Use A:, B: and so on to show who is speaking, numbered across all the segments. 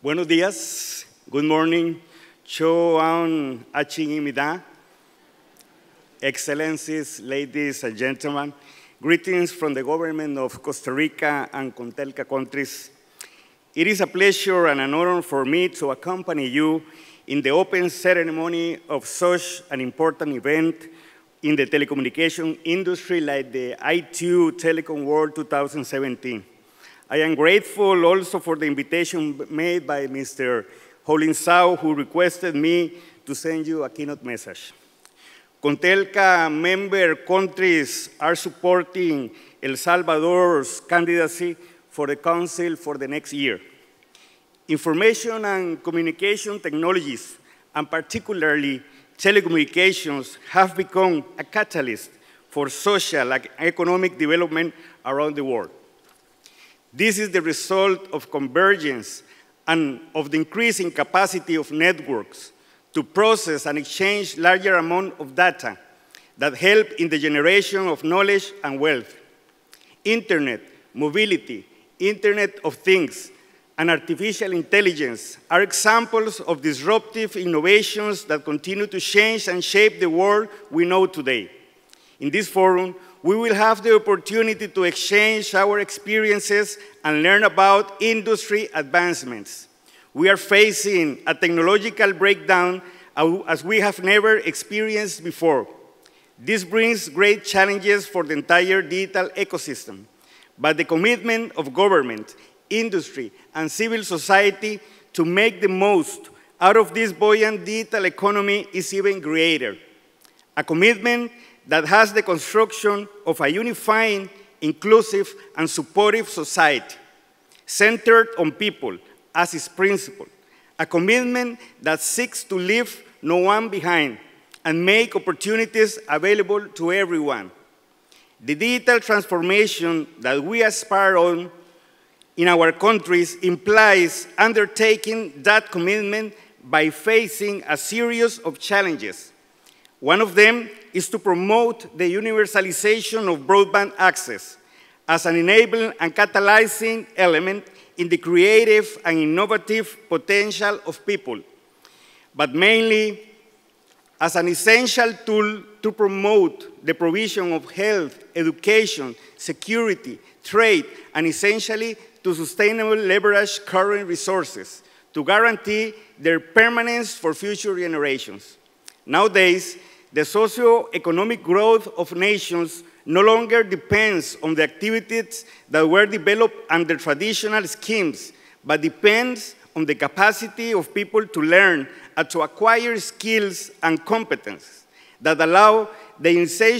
A: Buenos días, good morning, Cho'an Achingimida, Excellencies, ladies and gentlemen, greetings from the government of Costa Rica and CONTELCA countries. It is a pleasure and an honor for me to accompany you in the open ceremony of such an important event in the telecommunication industry like the ITU Telecom World 2017. I am grateful also for the invitation made by Mr. Holin Sao, who requested me to send you a keynote message. CONTELCA member countries are supporting El Salvador's candidacy for the Council for the next year. Information and communication technologies, and particularly telecommunications, have become a catalyst for social and economic development around the world. This is the result of convergence and of the increasing capacity of networks to process and exchange larger amounts of data that help in the generation of knowledge and wealth. Internet, mobility, Internet of Things, and artificial intelligence are examples of disruptive innovations that continue to change and shape the world we know today. In this forum, we will have the opportunity to exchange our experiences and learn about industry advancements. We are facing a technological breakdown as we have never experienced before. This brings great challenges for the entire digital ecosystem, but the commitment of government, industry, and civil society to make the most out of this buoyant digital economy is even greater. A commitment that has the construction of a unifying, inclusive, and supportive society, centered on people as its principle. A commitment that seeks to leave no one behind and make opportunities available to everyone. The digital transformation that we aspire on in our countries implies undertaking that commitment by facing a series of challenges. One of them is to promote the universalization of broadband access as an enabling and catalyzing element in the creative and innovative potential of people, but mainly as an essential tool to promote the provision of health, education, security, trade, and essentially to sustainable leverage current resources to guarantee their permanence for future generations. Nowadays, the socio-economic growth of nations no longer depends on the activities that were developed under traditional schemes, but depends on the capacity of people to learn and to acquire skills and competences that allow their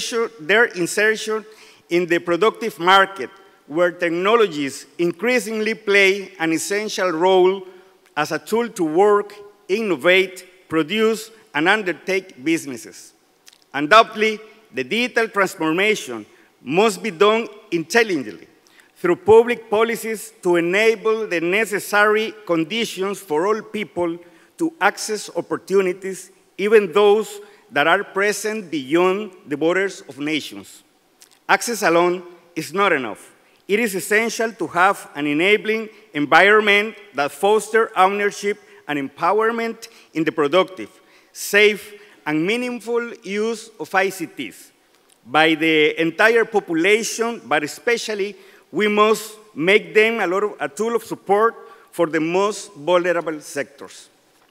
A: insertion in the productive market, where technologies increasingly play an essential role as a tool to work, innovate, produce, and undertake businesses. Undoubtedly, the digital transformation must be done intelligently through public policies to enable the necessary conditions for all people to access opportunities, even those that are present beyond the borders of nations. Access alone is not enough. It is essential to have an enabling environment that fosters ownership and empowerment in the productive, safe, and meaningful use of ICTs by the entire population, but especially we must make them a tool of support for the most vulnerable sectors.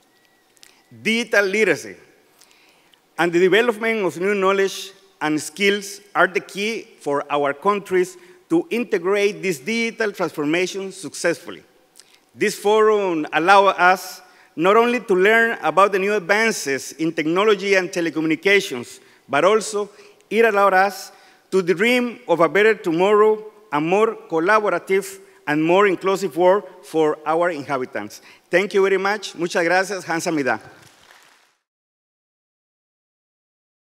A: Digital literacy and the development of new knowledge and skills are the key for our countries to integrate this digital transformation successfully. This forum allows us not only to learn about the new advances in technology and telecommunications, but also it allowed us to dream of a better tomorrow, a more collaborative and more inclusive world for our inhabitants. Thank you very much. Muchas gracias. Hamsa Mida.